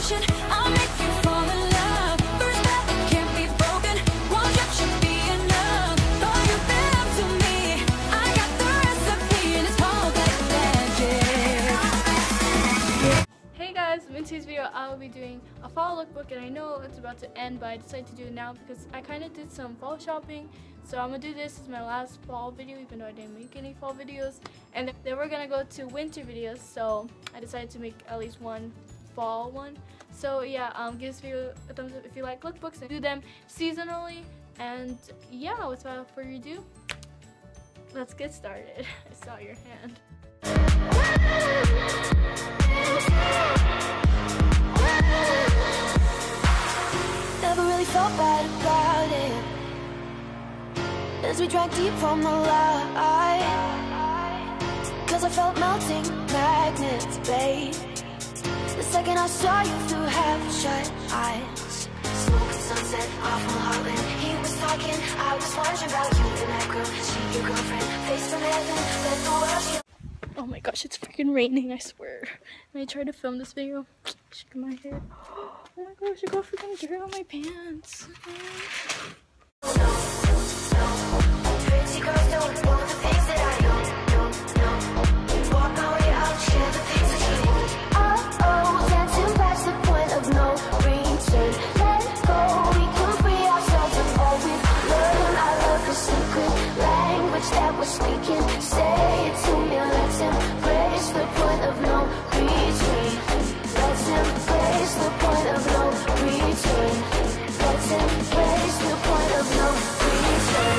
passion. I'll make you fall in love. First step can't be broken. One trip should be enough. All you've been up to me, I got the recipe, and it's called like magic. Hey guys, in today's video I will be doing a fall lookbook, and I know it's about to end, but I decided to do it now because I kind of did some fall shopping. So I'm gonna do this as my last fall video, even though I didn't make any fall videos, and then we're gonna go to winter videos. So I decided to make at least one fall one. So yeah, give this video a thumbs up if you like lookbooks and do them seasonally. And yeah, without further ado, let's get started. I saw your hand. Never really felt bad about it as we drank deep from the light, 'cause I felt melting magnets, babe. The second I saw you through half-shut eyes. Smoke and sunset off on Holland. He was talking, I was wondering about you and that girl. She your girlfriend, face from heaven, let the world see. Oh my gosh, it's freaking raining, I swear. And I tried to film this video, shaking my head. Oh my gosh, I got freaking dirt on my pants. Pretty girls don't know the things that I know. Walk my way out, share the things that you need. Dancing past the point of no return. Let go, we can free ourselves of all we've learned. I love the secret language that we're speaking. Say it to me, let's embrace the point of no return. Let's embrace the point of no return. Let's embrace the point of no return.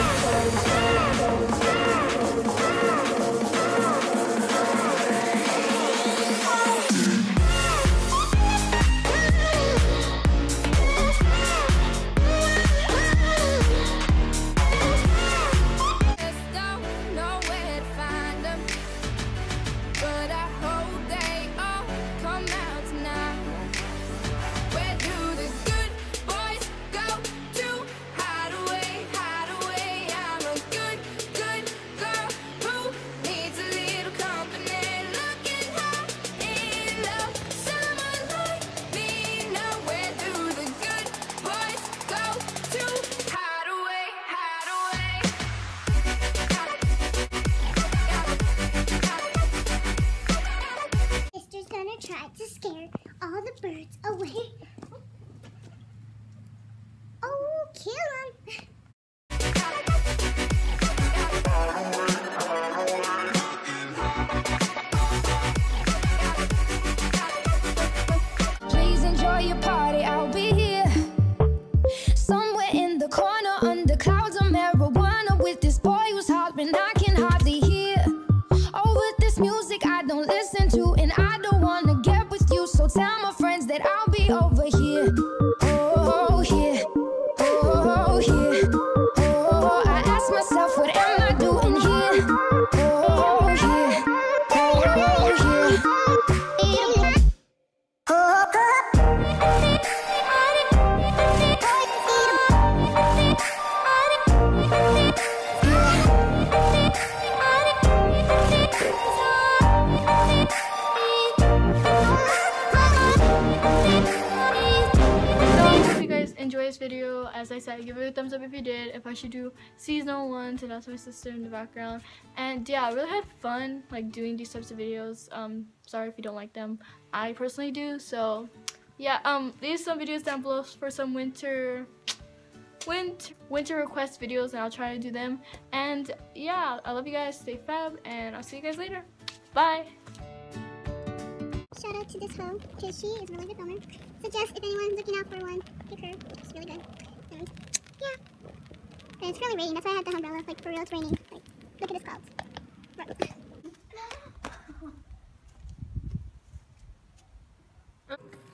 Try to scare all the birds away. Oh, kill them. Please enjoy your party, I'll be here. Somewhere in the corner under clouds of marijuana with this boy who's hopping, I can hardly hear. Over this music I don't listen to, and I don't wanna get with you, so tell my friends that I'll be over here. Oh, here. Oh, here. Oh, I ask myself, what am I doing here? Oh, here. Oh, here. Enjoy this video. As I said, give it a thumbs up if you did. If I should do seasonal ones, and that's my sister in the background. And yeah, I really had fun like doing these types of videos. Sorry if you don't like them. I personally do. So yeah, leave some videos down below for some winter request videos, and I'll try to do them. And yeah, I love you guys. Stay fab, and I'll see you guys later. Bye. Shout out to this hoe, because she is a really good filmer. Suggest if anyone's looking out for one, pick her. She's really good. And yeah. And it's really raining, that's why I had the umbrella. Like, for real, it's raining. Like, look at this clouds. Right.